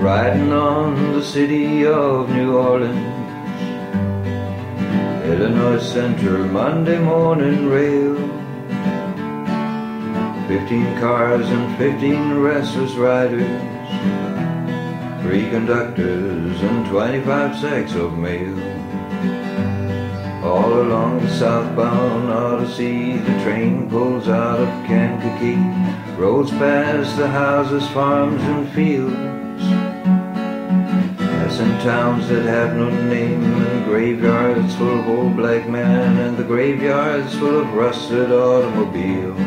riding on the city of New Orleans. Illinois Central Monday morning rail. 15 cars and 15 restless riders, 3 conductors and 25 sacks of mail. All along the southbound Odyssey, the train pulls out of Kankakee, rolls past the houses, farms and fields, passing towns that have no name, and graveyards full of old black men, and the graveyards full of rusted automobiles.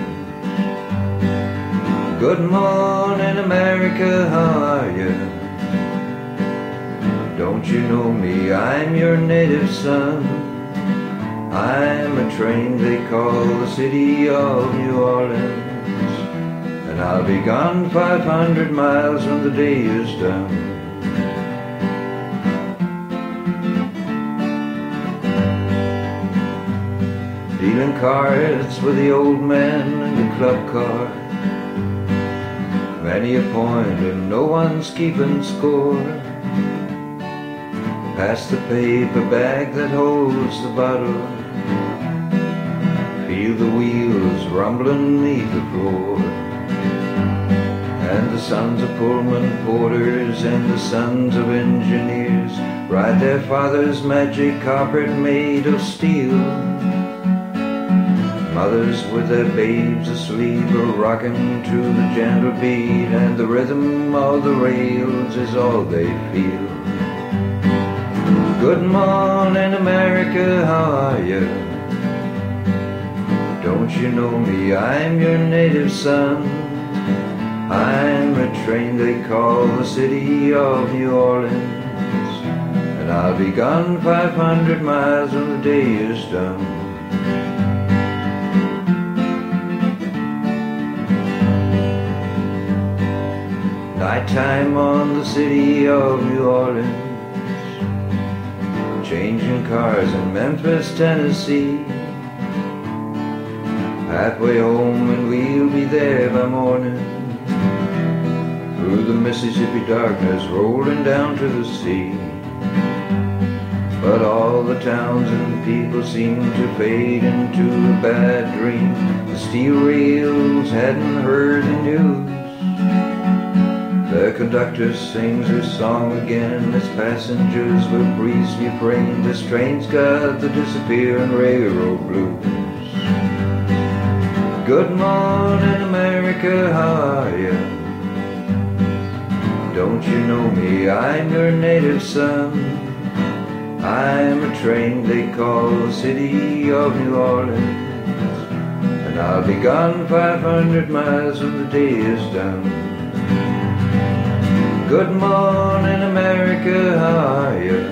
Good morning, America, how are you? Don't you know me? I'm your native son. I'm a train they call the city of New Orleans, and I'll be gone 500 miles when the day is done. Dealing cards with the old man in the club car, many a point and no one's keeping score. Pass the paper bag that holds the bottle, feel the wheels rumbling beneath the floor, and the sons of Pullman porters and the sons of engineers ride their father's magic carpet made of steel. Mothers with their babes asleep are rocking to the gentle beat, and the rhythm of the rails is all they feel. Good morning, America, how are you? Don't you know me? I'm your native son. I'm a train they call the city of New Orleans, and I'll be gone 500 miles when the day is done. Nighttime on the city of New Orleans, changing cars in Memphis, Tennessee. Halfway home and we'll be there by morning, through the Mississippi darkness rolling down to the sea. But all the towns and people seem to fade into a bad dream. The steel rails hadn't heard the news. The conductor sings her song again as passengers will breeze refrain. This train's got the disappearing railroad blues. Good morning, America, how are you? Don't you know me? I'm your native son. I'm a train they call the city of New Orleans, and I'll be gone 500 miles when the day is done. Good morning, America, how are you?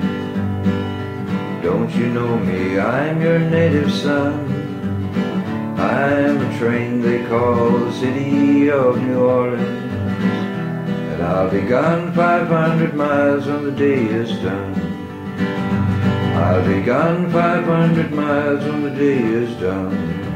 Don't you know me? I'm your native son. I'm a train they call the city of New Orleans, and I'll be gone 500 miles when the day is done. I'll be gone 500 miles when the day is done.